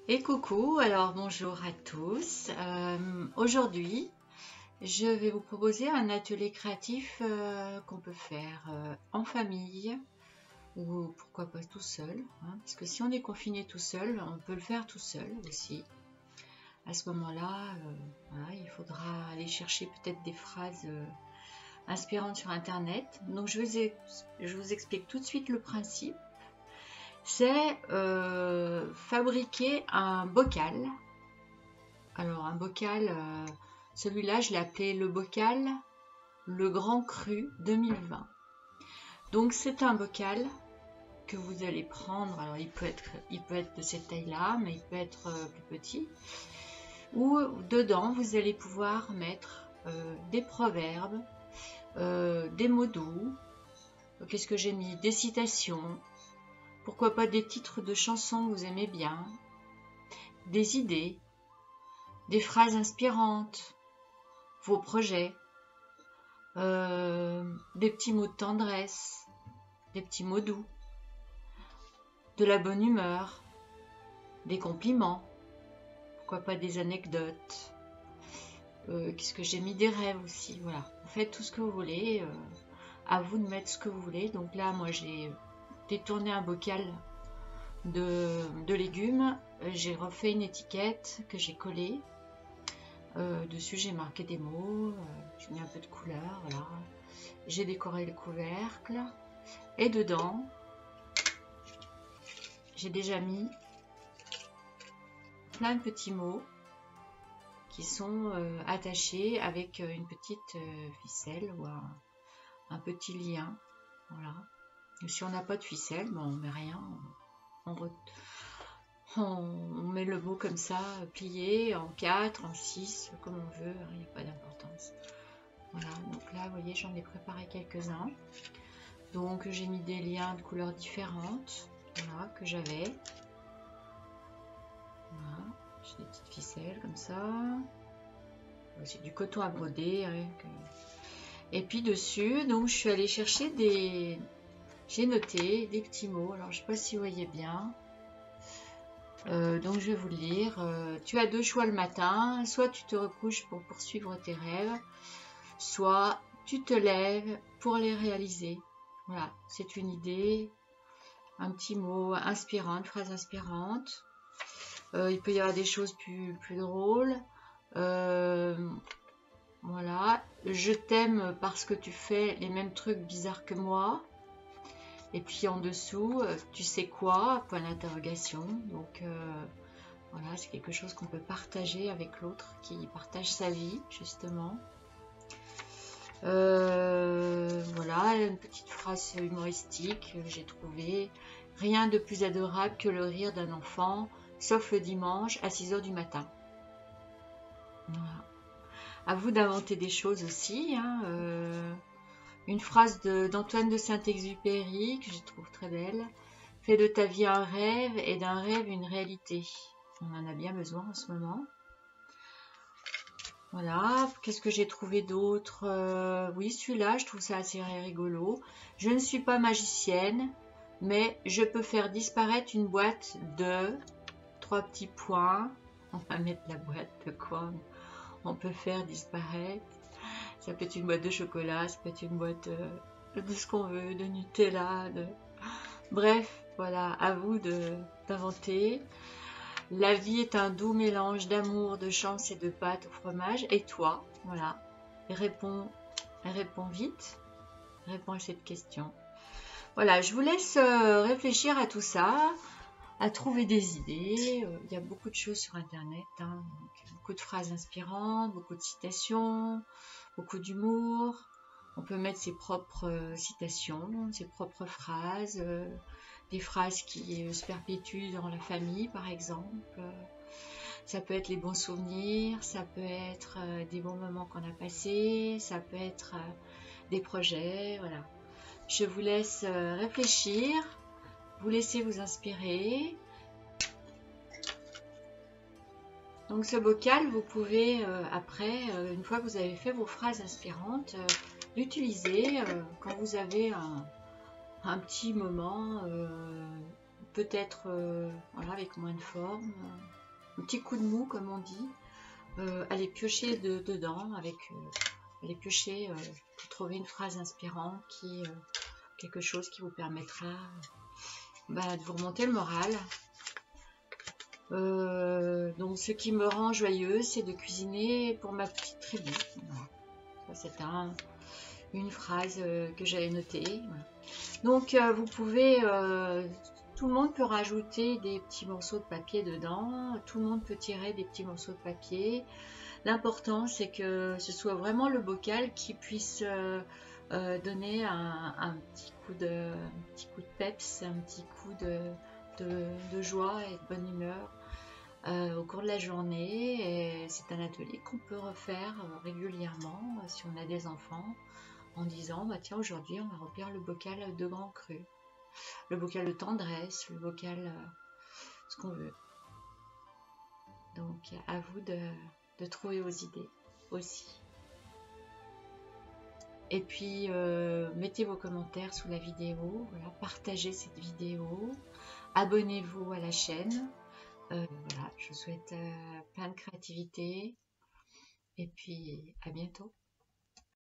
Et coucou, alors bonjour à tous. Aujourd'hui, je vais vous proposer un atelier créatif qu'on peut faire en famille ou pourquoi pas tout seul, hein, parce que si on est confiné tout seul, on peut le faire tout seul aussi. À ce moment-là, voilà, il faudra aller chercher peut-être des phrases inspirantes sur Internet. Donc je vous explique tout de suite le principe. C'est fabriquer un bocal. Alors un bocal, celui-là je l'ai appelé le bocal Le Grand Cru 2020. Donc c'est un bocal que vous allez prendre, alors il peut être de cette taille-là, mais il peut être plus petit, où dedans vous allez pouvoir mettre des proverbes, des mots doux, qu'est-ce que j'ai mis, des citations, pourquoi pas des titres de chansons que vous aimez bien, des idées, des phrases inspirantes, vos projets, des petits mots de tendresse, des petits mots doux, de la bonne humeur, des compliments, pourquoi pas des anecdotes, qu'est-ce que j'ai mis, des rêves aussi, voilà. Vous faites tout ce que vous voulez, à vous de mettre ce que vous voulez. Donc là, moi j'ai détourné un bocal de légumes, j'ai refait une étiquette que j'ai collée. Dessus j'ai marqué des mots, j'ai mis un peu de couleur, voilà. J'ai décoré le couvercle et dedans j'ai déjà mis plein de petits mots qui sont attachés avec une petite ficelle ou un petit lien, voilà. Et si on n'a pas de ficelle, ben on met rien, on met le mot comme ça, plié en 4, en 6, comme on veut, il n'y a pas d'importance. Voilà, donc là, vous voyez, j'en ai préparé quelques-uns. Donc, j'ai mis des liens de couleurs différentes, voilà, que j'avais. Voilà, j'ai des petites ficelles comme ça. C'est du coton à broder. Hein, et puis dessus, donc, je suis allée chercher des... J'ai noté des petits mots. Alors, je ne sais pas si vous voyez bien. Donc je vais vous le lire. Tu as deux choix le matin, soit tu te recouches pour poursuivre tes rêves, soit tu te lèves pour les réaliser. Voilà, c'est une idée, un petit mot inspirant, une phrase inspirante. Il peut y avoir des choses plus drôles. Voilà, je t'aime parce que tu fais les mêmes trucs bizarres que moi. Et puis en dessous, tu sais quoi? Point d'interrogation. Donc voilà, c'est quelque chose qu'on peut partager avec l'autre qui partage sa vie, justement. Voilà, une petite phrase humoristique que j'ai trouvée. Rien de plus adorable que le rire d'un enfant, sauf le dimanche à 6 h du matin. Voilà. À vous d'inventer des choses aussi. Hein, une phrase d'Antoine de Saint-Exupéry que je trouve très belle. Fais de ta vie un rêve et d'un rêve une réalité. On en a bien besoin en ce moment. Voilà, qu'est-ce que j'ai trouvé d'autre? Oui, celui-là, je trouve ça assez rigolo. Je ne suis pas magicienne, mais je peux faire disparaître une boîte de... 3 petits points. On va mettre la boîte de quoi on peut faire disparaître. Ça peut être une boîte de chocolat, ça peut être une boîte de ce qu'on veut, de Nutella, de... Bref, voilà, à vous d'inventer. La vie est un doux mélange d'amour, de chance et de pâte au fromage. Et toi, voilà, réponds vite, réponds à cette question. Voilà, je vous laisse réfléchir à tout ça, à trouver des idées. Il y a beaucoup de choses sur Internet, hein, donc, beaucoup de phrases inspirantes, beaucoup de citations, beaucoup d'humour. On peut mettre ses propres citations, ses propres phrases, des phrases qui se perpétuent dans la famille, par exemple. Ça peut être les bons souvenirs, ça peut être des bons moments qu'on a passés, ça peut être des projets, voilà. Je vous laisse réfléchir, vous laissez vous inspirer. Donc ce bocal, vous pouvez après, une fois que vous avez fait vos phrases inspirantes, l'utiliser quand vous avez un petit moment peut-être voilà, avec moins de forme, un petit coup de mou comme on dit, aller piocher dedans, aller piocher pour trouver une phrase inspirante, quelque chose qui vous permettra de vous remonter le moral. Donc ce qui me rend joyeuse, c'est de cuisiner pour ma petite tribu. Voilà. C'est une phrase que j'avais notée. Voilà. Donc vous pouvez, tout le monde peut rajouter des petits morceaux de papier dedans, tout le monde peut tirer des petits morceaux de papier. L'important c'est que ce soit vraiment le bocal qui puisse donner un petit coup de peps, un petit coup de joie et de bonne humeur au cours de la journée. Et c'est un atelier qu'on peut refaire régulièrement si on a des enfants, en disant tiens, aujourd'hui on va remplir le bocal de grand cru, le bocal de tendresse, le bocal ce qu'on veut. Donc à vous de trouver vos idées aussi. Et puis mettez vos commentaires sous la vidéo, voilà, partagez cette vidéo, abonnez-vous à la chaîne. Voilà, je vous souhaite plein de créativité et puis à bientôt.